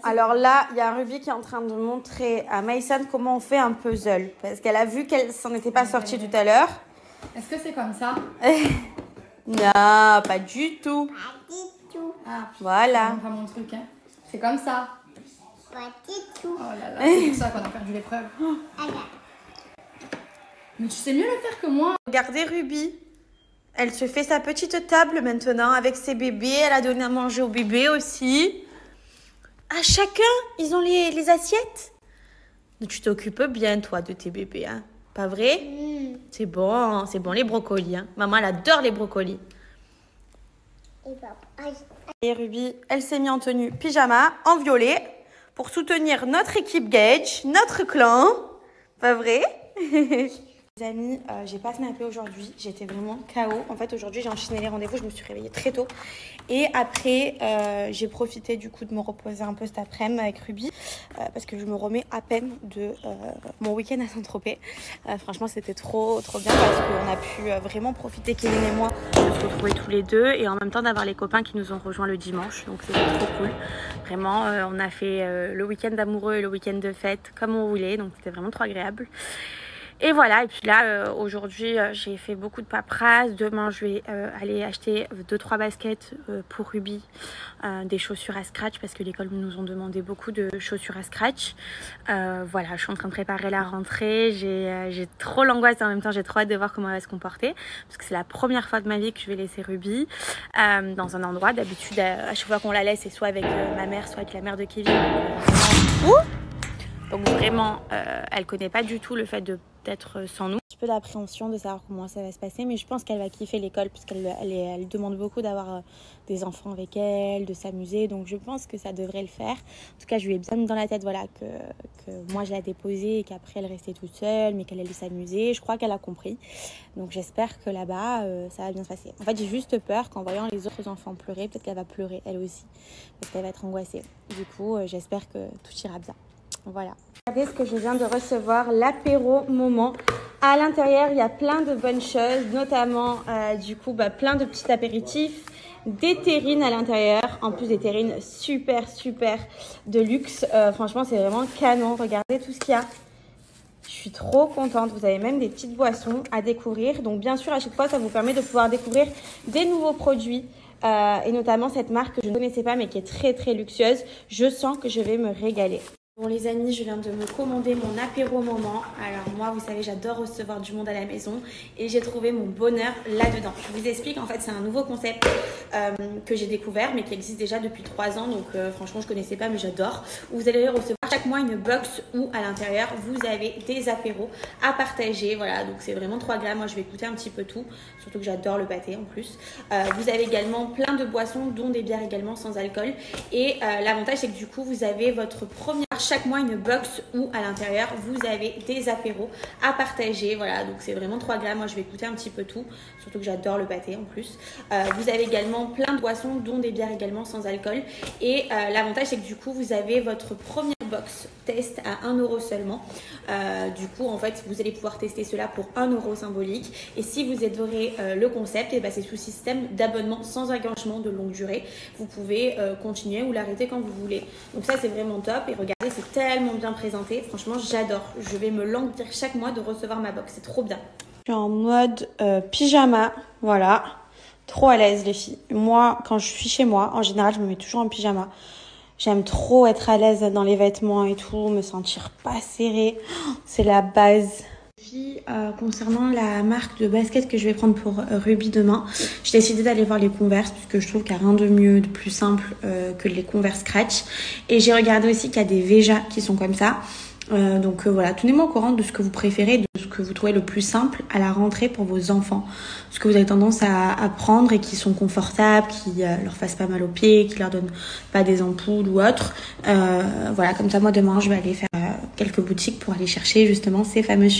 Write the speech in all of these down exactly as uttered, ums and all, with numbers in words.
Alors là, il y a Ruby qui est en train de montrer à Maïsan comment on fait un puzzle. Parce qu'elle a vu qu'elle s'en était pas sortie tout à l'heure. Est-ce que c'est comme ça? Non, pas du tout. Pas du tout. Ah, voilà. On va mon truc, hein. C'est comme ça. Pas du tout. Oh là là, c'est pour ça qu'on a perdu l'épreuve. Regarde. Mais tu sais mieux le faire que moi. Regardez Ruby. Elle se fait sa petite table maintenant avec ses bébés. Elle a donné à manger aux bébés aussi. À chacun, ils ont les, les assiettes. Tu t'occupes bien, toi, de tes bébés, hein? Pas vrai? Mmh. C'est bon, c'est bon les brocolis. Hein. Maman, elle adore les brocolis. Et papa. Et Ruby, elle s'est mise en tenue pyjama, en violet, pour soutenir notre équipe Gage, notre clan. Pas vrai? Les amis, euh, j'ai pas snappé aujourd'hui, j'étais vraiment K O. En fait, aujourd'hui, j'ai enchaîné les rendez-vous, je me suis réveillée très tôt. Et après, euh, j'ai profité du coup de me reposer un peu cet après-midi avec Ruby, euh, parce que je me remets à peine de euh, mon week-end à Saint-Tropez. Euh, franchement, c'était trop, trop bien parce qu'on a pu euh, vraiment profiter, Kéline et moi, de se retrouver tous les deux et en même temps d'avoir les copains qui nous ont rejoints le dimanche. Donc, c'était trop cool. Vraiment, euh, on a fait euh, le week-end d'amoureux et le week-end de fête comme on voulait. Donc, c'était vraiment trop agréable. Et voilà, et puis là, euh, aujourd'hui, euh, j'ai fait beaucoup de paperasse. Demain, je vais euh, aller acheter deux trois baskets euh, pour Ruby, euh, des chaussures à scratch, parce que l'école nous ont demandé beaucoup de chaussures à scratch. Euh, voilà, je suis en train de préparer la rentrée. J'ai euh, j'ai trop l'angoisse et en même temps, j'ai trop hâte de voir comment elle va se comporter, parce que c'est la première fois de ma vie que je vais laisser Ruby euh, dans un endroit. D'habitude, à chaque fois qu'on la laisse, c'est soit avec euh, ma mère, soit avec la mère de Kevin. Donc, euh, donc vraiment, euh, elle connaît pas du tout le fait de d'être sans nous. Un petit peu d'appréhension de savoir comment ça va se passer, mais je pense qu'elle va kiffer l'école puisqu'elle elle, elle demande beaucoup d'avoir des enfants avec elle, de s'amuser, donc je pense que ça devrait le faire. En tout cas, je lui ai bien mis dans la tête, voilà, que, que moi je la déposais et qu'après elle restait toute seule, mais qu'elle allait s'amuser. Je crois qu'elle a compris, donc j'espère que là-bas euh, ça va bien se passer. En fait, j'ai juste peur qu'en voyant les autres enfants pleurer, peut-être qu'elle va pleurer elle aussi, parce qu'elle va être angoissée. Du coup, euh, j'espère que tout ira bien. Voilà. Regardez ce que je viens de recevoir, l'apéro moment. À l'intérieur, il y a plein de bonnes choses, notamment euh, du coup bah, plein de petits apéritifs, des terrines à l'intérieur. En plus des terrines super super de luxe. Euh, franchement, c'est vraiment canon. Regardez tout ce qu'il y a. Je suis trop contente. Vous avez même des petites boissons à découvrir. Donc bien sûr, à chaque fois, ça vous permet de pouvoir découvrir des nouveaux produits. Euh, et notamment cette marque que je ne connaissais pas mais qui est très très luxueuse. Je sens que je vais me régaler. Bon les amis, je viens de me commander mon apéro moment. Alors moi, vous savez, j'adore recevoir du monde à la maison et j'ai trouvé mon bonheur là-dedans. Je vous explique, en fait, c'est un nouveau concept euh, que j'ai découvert mais qui existe déjà depuis trois ans. Donc euh, franchement, je connaissais pas mais j'adore. Vous allez recevoir chaque mois une box où à l'intérieur, vous avez des apéros à partager. Voilà, donc c'est vraiment trop agréable. Moi, je vais goûter un petit peu tout, surtout que j'adore le pâté en plus. Euh, vous avez également plein de boissons, dont des bières également sans alcool. Et euh, l'avantage, c'est que du coup, vous avez votre première chaque mois une box où à l'intérieur vous avez des apéros à partager. Voilà, donc c'est vraiment trop agréable. Moi, je vais goûter un petit peu tout, surtout que j'adore le pâté en plus. Euh, vous avez également plein de boissons, dont des bières également sans alcool. Et euh, l'avantage, c'est que du coup, vous avez votre première box test à un euro seulement. Euh, du coup, en fait, vous allez pouvoir tester cela pour un euro symbolique. Et si vous adorez euh, le concept, et ben, c'est sous système d'abonnement sans engagement de longue durée. Vous pouvez euh, continuer ou l'arrêter quand vous voulez. Donc ça, c'est vraiment top. Et regardez, c'est tellement bien présenté. Franchement, j'adore. Je vais me languir chaque mois de recevoir ma box. C'est trop bien. Je suis en mode euh, pyjama. Voilà. Trop à l'aise, les filles. Moi, quand je suis chez moi, en général, je me mets toujours en pyjama. J'aime trop être à l'aise dans les vêtements et tout, me sentir pas serrée. C'est la base. Euh, concernant la marque de basket que je vais prendre pour euh, Ruby demain, j'ai décidé d'aller voir les Converse puisque je trouve qu'il n'y a rien de mieux, de plus simple euh, que les Converse Scratch. Et j'ai regardé aussi qu'il y a des Veja qui sont comme ça. Euh, donc euh, voilà, tenez-moi au courant de ce que vous préférez, de ce que vous trouvez le plus simple à la rentrée pour vos enfants. Ce que vous avez tendance à, à prendre et qui sont confortables, qui euh, leur fassent pas mal aux pieds, qui leur donnent pas des ampoules ou autre. Euh, voilà, comme ça moi demain je vais aller faire euh, quelques boutiques pour aller chercher justement ces fameuses chaussures.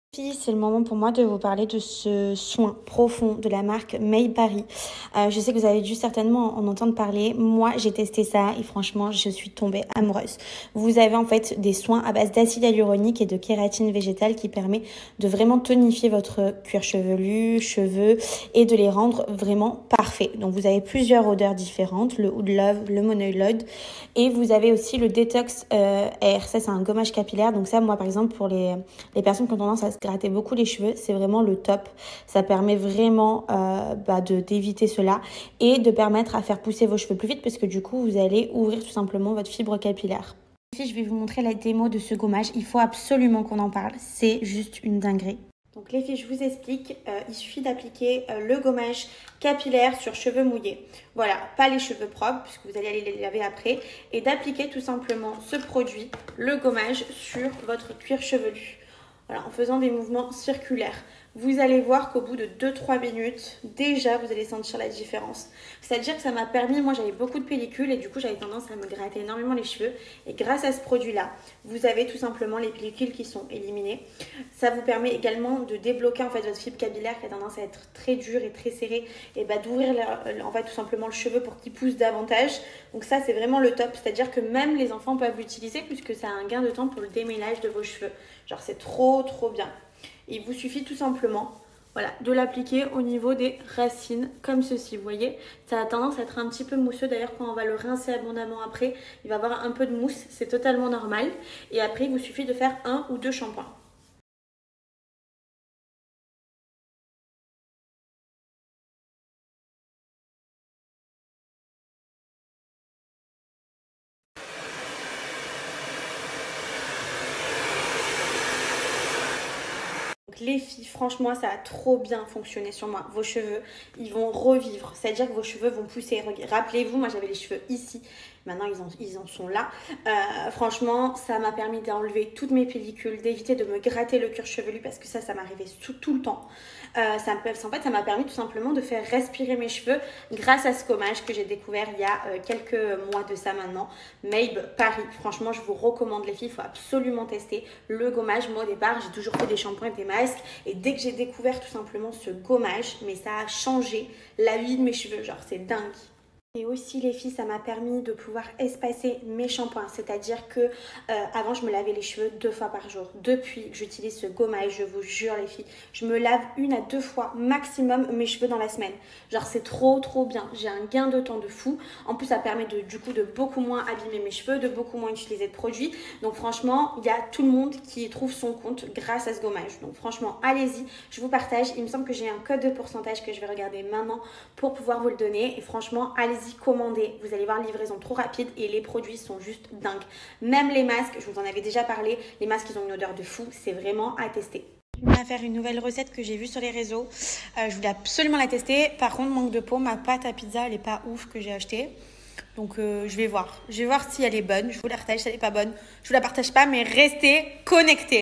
C'est le moment pour moi de vous parler de ce soin profond de la marque May Paris. Euh, je sais que vous avez dû certainement en entendre parler. Moi, j'ai testé ça et franchement, je suis tombée amoureuse. Vous avez en fait des soins à base d'acide hyaluronique et de kératine végétale qui permet de vraiment tonifier votre cuir chevelu, cheveux et de les rendre vraiment parfaits. Donc, vous avez plusieurs odeurs différentes, le Oud Love, le Monoïloid et vous avez aussi le Detox euh, Air. Ça, c'est un gommage capillaire. Donc ça, moi, par exemple, pour les, les personnes qui ont tendance à se gratter beaucoup les cheveux, c'est vraiment le top. Ça permet vraiment euh, bah, de d'éviter cela et de permettre à faire pousser vos cheveux plus vite parce que du coup, vous allez ouvrir tout simplement votre fibre capillaire. Ici, je vais vous montrer la démo de ce gommage. Il faut absolument qu'on en parle. C'est juste une dinguerie. Donc les filles, je vous explique, euh, il suffit d'appliquer euh, le gommage capillaire sur cheveux mouillés. Voilà, pas les cheveux propres puisque vous allez aller les laver après. Et d'appliquer tout simplement ce produit, le gommage, sur votre cuir chevelu. Voilà, en faisant des mouvements circulaires. Vous allez voir qu'au bout de deux trois minutes, déjà, vous allez sentir la différence. C'est-à-dire que ça m'a permis, moi j'avais beaucoup de pellicules et du coup j'avais tendance à me gratter énormément les cheveux. Et grâce à ce produit-là, vous avez tout simplement les pellicules qui sont éliminées. Ça vous permet également de débloquer en fait votre fibre capillaire qui a tendance à être très dure et très serrée. Et bah d'ouvrir en fait tout simplement le cheveu pour qu'il pousse davantage. Donc ça c'est vraiment le top. C'est-à-dire que même les enfants peuvent l'utiliser puisque ça a un gain de temps pour le démêlage de vos cheveux. Genre c'est trop trop bien. Il vous suffit tout simplement voilà, de l'appliquer au niveau des racines comme ceci. Vous voyez, ça a tendance à être un petit peu mousseux. D'ailleurs, quand on va le rincer abondamment après, il va avoir un peu de mousse. C'est totalement normal. Et après, il vous suffit de faire un ou deux shampoings. Donc les filles, franchement, ça a trop bien fonctionné sur moi. Vos cheveux, ils vont revivre. C'est-à-dire que vos cheveux vont pousser. Rappelez-vous, moi j'avais les cheveux ici. Maintenant, ils en, ils en sont là. Euh, franchement, ça m'a permis d'enlever toutes mes pellicules, d'éviter de me gratter le cuir chevelu parce que ça, ça m'arrivait tout, tout le temps. Euh, ça, en fait, ça m'a permis tout simplement de faire respirer mes cheveux grâce à ce gommage que j'ai découvert il y a euh, quelques mois de ça maintenant. May Paris. Franchement, je vous recommande les filles. Il faut absolument tester le gommage. Moi, au départ, j'ai toujours fait des shampoings et des masques. Et dès que j'ai découvert tout simplement ce gommage, mais ça a changé la vie de mes cheveux. Genre, c'est dingue. Et aussi les filles, ça m'a permis de pouvoir espacer mes shampoings. C'est-à-dire que euh, avant je me lavais les cheveux deux fois par jour. Depuis que j'utilise ce gommage, je vous jure les filles, je me lave une à deux fois maximum mes cheveux dans la semaine. Genre c'est trop trop bien. J'ai un gain de temps de fou. En plus ça permet de, du coup de beaucoup moins abîmer mes cheveux, de beaucoup moins utiliser de produits. Donc franchement, il y a tout le monde qui trouve son compte grâce à ce gommage. Donc franchement, allez-y, je vous partage. Il me semble que j'ai un code de pourcentage que je vais regarder maintenant pour pouvoir vous le donner. Et franchement, allez-y. Commander, vous allez voir livraison trop rapide et les produits sont juste dingues. Même les masques, je vous en avais déjà parlé, les masques ils ont une odeur de fou, c'est vraiment à tester. Je vais faire une nouvelle recette que j'ai vue sur les réseaux. Euh, je voulais absolument la tester. Par contre, manque de peau, ma pâte à pizza elle est pas ouf que j'ai achetée. Donc euh, je vais voir. Je vais voir si elle est bonne. Je vous la partage si elle est pas bonne. Je vous la partage pas, mais restez connectés.